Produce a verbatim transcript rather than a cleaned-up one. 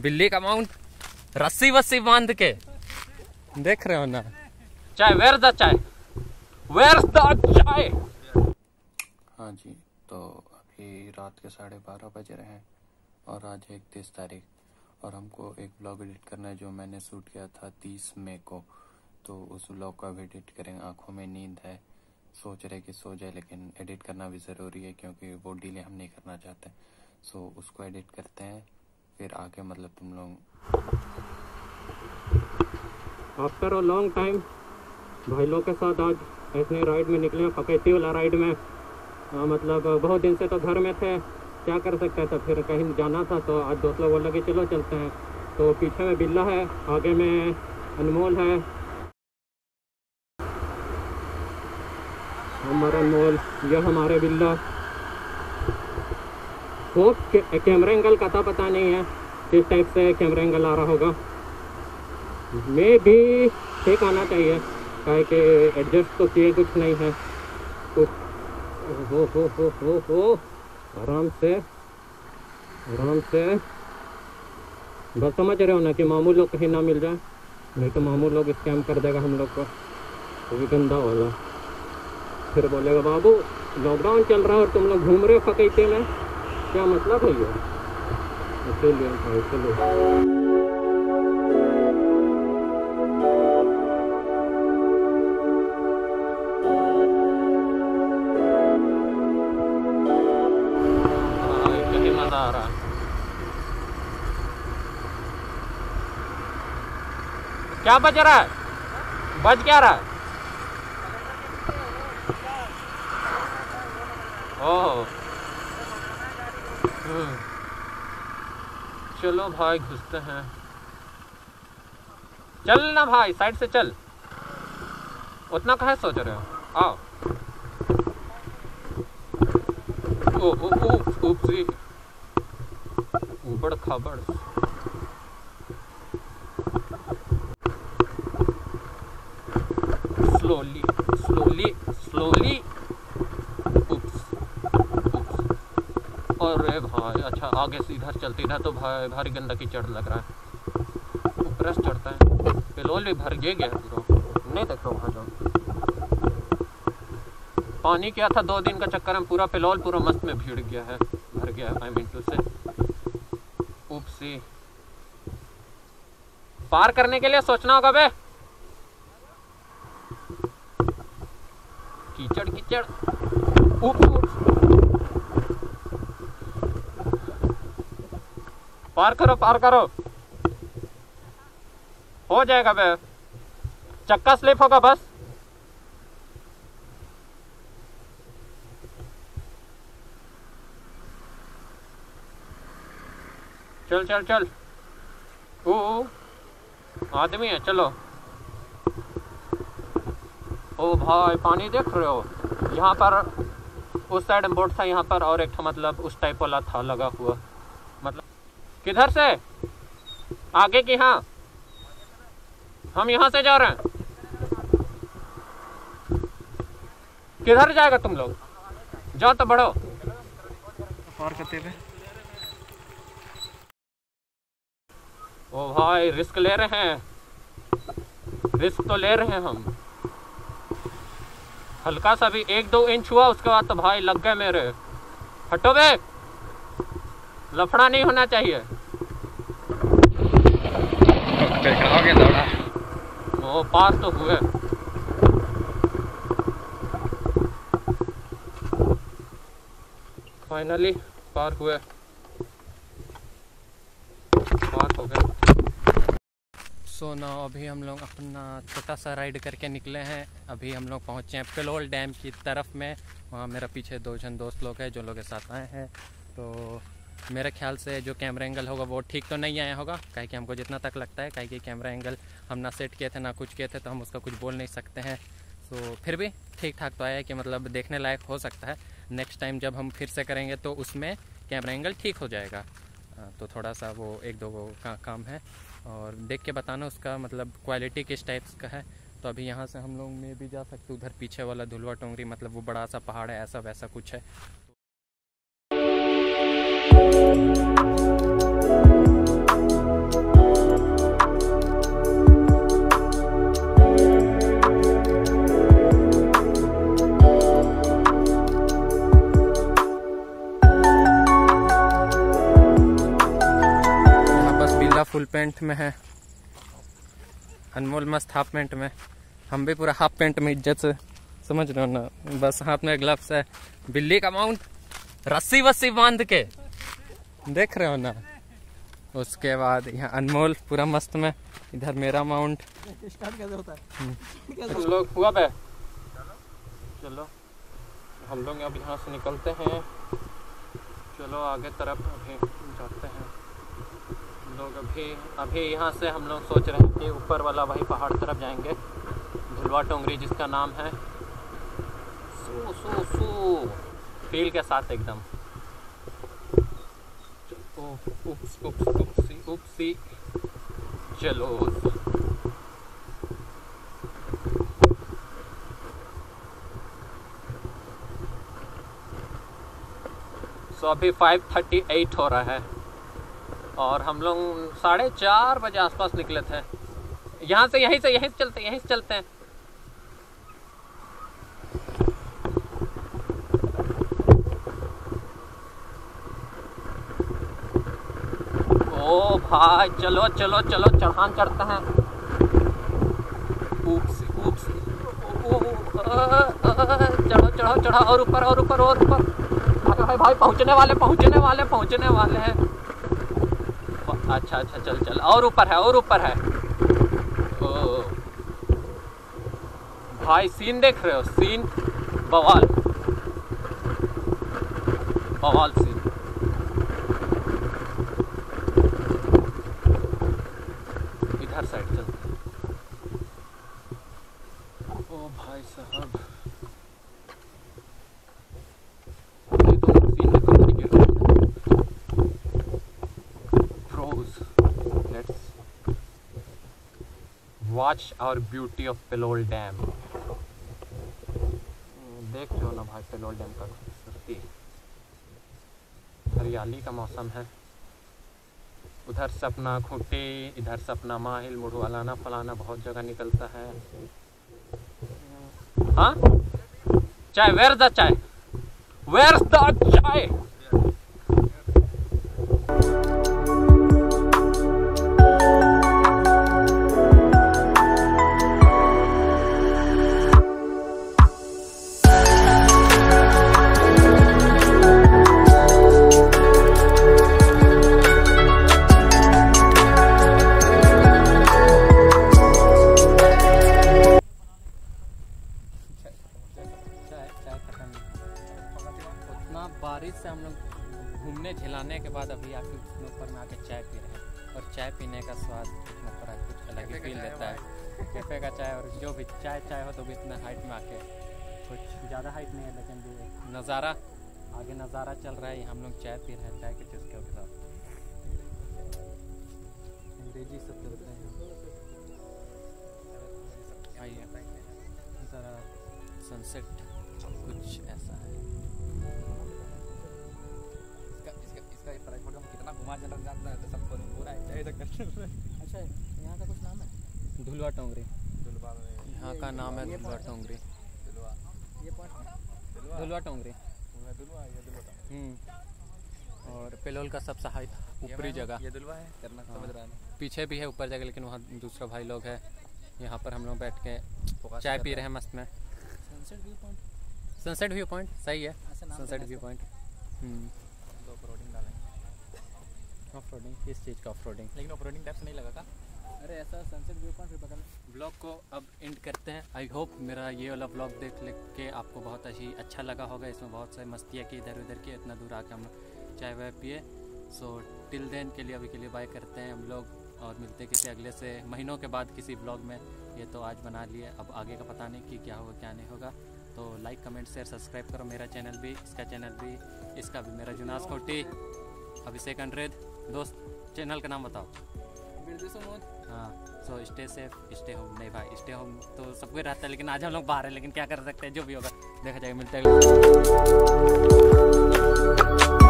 बिल्ली का माउंट रस्सी वस्सी बांध के देख रहे हो ना। Chai where the chai where the chai. हाँ जी, तो अभी रात के साढ़े बारह बज रहे हैं और आज है इकतीस तारीख और हमको एक ब्लॉग एडिट करना है जो मैंने शूट किया था तीस मई को। तो उस ब्लॉग को अभी एडिट करेंगे। आंखों में नींद है, सोच रहे कि सो जाए, लेकिन एडिट करना भी ज़रूरी है क्योंकि वो डिले हम नहीं करना चाहते। सो उसको एडिट करते हैं, फिर आगे मतलब तुम लोग आफ्टर अ लॉन्ग टाइम भाई लोग के साथ आज ऐसे राइड में निकले, फकैती वाला राइड में। आ, मतलब बहुत दिन से तो घर में थे, क्या कर सकते थे, फिर कहीं जाना था तो आज दोस्त लोग बोले कि चलो चलते हैं। तो पीछे में बिल्ला है, आगे में अनमोल है। हमारा अनमोल, यह हमारे बिल्ला। वो कैमरा एंगल का था पता नहीं है, किस टाइप से कैमरा एंगल आ रहा होगा। मैं भी ठीक आना चाहिए, काहे कि एडजस्ट तो किए कुछ नहीं है। तो हो हो हो हो हो आराम से आराम से। बस समझ रहे हो ना कि मामू लोग कहीं ना मिल जाए, नहीं तो मामू लोग स्कैम कर देगा हम लोग को, वो भी गंदा वाला। फिर बोलेगा बाबू लॉकडाउन चल रहा है और तुम लोग घूम रहे हो फकैते में, क्या मतलब है ये। इसीलिए भाई चलो आ रहा है। क्या बज रहा है? बज क्या रहा है? ओह चलो भाई घुसते हैं। चल ना भाई, साइड से चल। उतना कहाँ सोच रहे हो, आओ। ओ ओ ओ ऊपसी उबड़ खाबड़। Slowly slowly slowly. Oops oops. अरे भाई अच्छा, आगे से इधर चलते इधर तो भाई भारी गंदा कीचड़ लग रहा है। ऊपर से चढ़ता है, पेलोल भी भर गया पूरा, नहीं देख रहा वहाँ जाओ। पानी क्या था, दो दिन का चक्कर में पूरा पेलोल पूरा मस्त में भीड़ गया है, भर गया है। आई मीन टू से उपसी पार करने के लिए सोचना होगा बे। कीचड़ कीचड़। उप्स उप्स। पार करो पार करो, हो जाएगा बे। चक्का स्लिप होगा बस। चल चल चल। ओ आदमी है, चलो। ओ भाई पानी देख रहे हो, यहाँ पर उस साइड में बोट था, यहाँ पर और एक मतलब उस टाइप वाला था लगा हुआ। मतलब किधर से आगे की? हाँ हम यहाँ से जा रहे हैं। किधर जाएगा तुम लोग? जाओ तो बढ़ो। पार करते हुए ओ भाई रिस्क ले रहे हैं, रिस्क तो ले रहे हैं हम। हल्का सा भी एक दो इंच हुआ उसके बाद तो भाई लग गए मेरे। हटो बे, लफड़ा नहीं होना चाहिए। ओ पास तो हुए। फाइनली पार हुए, पार हो गए। सो ना अभी हम लोग अपना छोटा सा राइड करके निकले हैं। अभी हम लोग पहुँचे हैं पेलोल डैम की तरफ में। वहाँ मेरा पीछे दो जन दोस्त लोग हैं जो लोग के साथ आए हैं। तो मेरे ख्याल से जो कैमरा एंगल होगा वो ठीक तो नहीं आया होगा, काहे कि हमको जितना तक लगता है, काहे कि कैमरा एंगल हम ना सेट किए थे ना कुछ किए थे, तो हम उसका कुछ बोल नहीं सकते हैं। तो फिर भी ठीक ठाक तो आया है कि मतलब देखने लायक हो सकता है। नेक्स्ट टाइम जब हम फिर से करेंगे तो उसमें कैमरा एंगल ठीक हो जाएगा। तो थोड़ा सा वो एक दो का काम है और देख के बताना उसका मतलब क्वालिटी किस टाइप्स का है। तो अभी यहाँ से हम लोग में भी जा सकते, उधर पीछे वाला धुलवा टोंगरी मतलब वो बड़ा सा पहाड़ है, ऐसा वैसा कुछ है। फुल पैंट में है, अनमोल मस्त हाफ पैंट में, हम भी पूरा हाफ पैंट में इज्जत से, समझ रहे हो ना, बस हाथ में ग्लव्स है। बिल्ली का माउंट रस्सी वस्सी बांध के, देख रहे हो ना। उसके बाद यहाँ अनमोल पूरा मस्त में, इधर मेरा माउंट। स्टार्ट कैसे होता है? हम लोग हुआ पे चलो, हम लोग अब यहाँ से निकलते हैं। चलो आगे तरफ अभी जाते हैं हम लोग। अभी अभी यहाँ से हम लोग सोच रहे हैं कि ऊपर वाला वही पहाड़ तरफ जाएंगे, झुलवा टोंगरी जिसका नाम है। सो सो सो फील के साथ एकदम। उप्स उप्स उपसी उपसी चलो। सो so, अभी फाइव थर्टी एट हो रहा है और हम लोग साढ़े चार बजे आसपास निकले थे यहाँ से। यहीं से यहीं से चलते यहीं से चलते हैं। ओ भाई चलो चलो चलो, चढ़ान चढ़ते हैं। ऊप्स ऊप्स चढ़ो चढ़ो चढ़ो, और ऊपर और ऊपर और ऊपर। भाई भाई भाई पहुंचने वाले पहुंचने वाले पहुंचने वाले हैं। अच्छा अच्छा चल चल, और ऊपर है और ऊपर है। ओ भाई सीन देख रहे हो, सीन बवाल बवाल सीन। इधर साइड चलते हैं। ओ भाई साहब वॉच आवर ब्यूटी ऑफ पेलोल डैम। देख रहे हो ना भाई पेलोल डैम का खूबसूरती। हरियाली का मौसम है। उधर से अपना खूंटी, इधर से अपना माहिल, मुढ़वालाना फलाना बहुत जगह निकलता है। हाँ chai, where the chai, where the chai. बारिश से हम लोग घूमने झिलाने के बाद अभी आके उसमें ऊपर में आके चाय पी रहे हैं और चाय पीने का स्वाद इतना पर कुछ अलग ही फील देता है। कैफ़े का चाय, और जो भी चाय चाय हो तो भी इतना हाइट में आके, कुछ ज़्यादा हाइट नहीं है लेकिन भी नज़ारा, आगे नज़ारा चल रहा है। हम लोग चाय पी रहे हैं चाय के चुस्कियों के साथ। अंग्रेजी सब चलते हैं। आइए ज़रा सनसेट कुछ ऐसा है। कितना घुमा जनरल जाता है तो सबको पूरा है। अच्छा यहाँ का कुछ नाम है? झुलवा टोंगरी। यहाँ का नाम है झुलवा टोंगरी। ये पॉइंट झुलवा टोंगरी। और पेलोल का सबसे हाइट ऊपरी जगह ये दुलवा है, करना समझ रहा है। पीछे भी है ऊपर जगह, लेकिन वहाँ दूसरा भाई लोग है। यहाँ पर हम लोग बैठ के चाय पी रहे हैं मस्त में। Sunset view point, sunset view point सही है। Sunset view point. Off roading डालेंगे। ऑफ रोडिंग किस चीज़ का ऑफ रोडिंग? लेकिन ऑफ रोडिंग टाइप से नहीं लगा था। अरे ऐसा सनसेट व्यू पॉइंट फिर बगल। ब्लॉग को अब एंड करते हैं। आई होप मेरा ये वाला ब्लॉग देख ले के आपको बहुत अच्छी अच्छा लगा होगा। इसमें बहुत सारी मस्तियाँ की इधर उधर की, इतना दूर आके हम लोग चाय वाय पिए। सो टिल देन के लिए अभी के लिए बाय करते हैं हम लोग, और मिलते किसी अगले से महीनों के बाद किसी ब्लॉग में। ये तो आज बना लिए, अब आगे का पता नहीं कि क्या होगा क्या नहीं होगा। तो लाइक कमेंट शेयर सब्सक्राइब करो। मेरा चैनल भी, इसका चैनल भी, इसका भी, मेरा जुनास खोटी, अभिषेक अंड्रेद। दोस्त चैनल का नाम बताओ। हाँ so stay safe stay home. नहीं भाई स्टे होम तो सब कोई रहता है, लेकिन आज हम लोग बाहर हैं, लेकिन क्या कर सकते हैं, जो भी होगा देखा जाएगा। मिलते हैं।